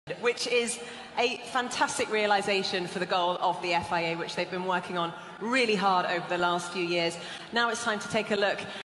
which is a fantastic realisation for the goal of the FIA, which they've been working on really hard over the last few years. Now it's time to take a look